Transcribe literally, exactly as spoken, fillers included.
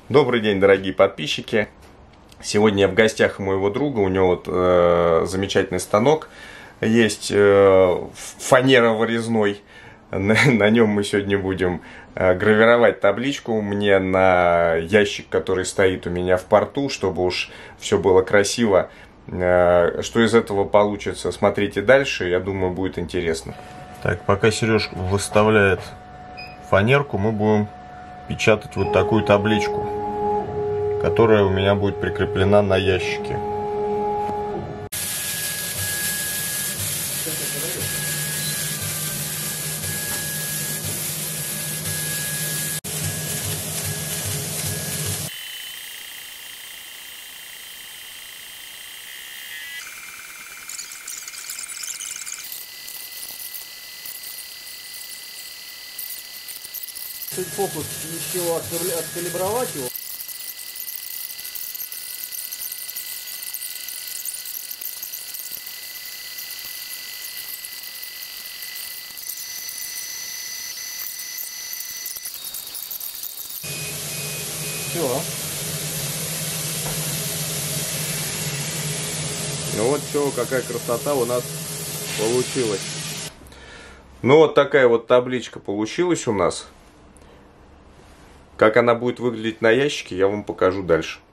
Добрый день, дорогие подписчики! Сегодня я в гостях у моего друга, у него вот э, замечательный станок есть, э, фанерово-резной. На, на нем мы сегодня будем э, гравировать табличку мне на ящик, который стоит у меня в порту, чтобы уж все было красиво. Э, что из этого получится, смотрите дальше, я думаю, будет интересно. Так, пока Сереж выставляет фанерку, мы будем печатать вот такую табличку, которая у меня будет прикреплена на ящике. Чуть фокус еще откалибровать его. Все. Ну вот все, какая красота у нас получилась. Ну вот такая вот табличка получилась у нас. Как она будет выглядеть на ящике, я вам покажу дальше.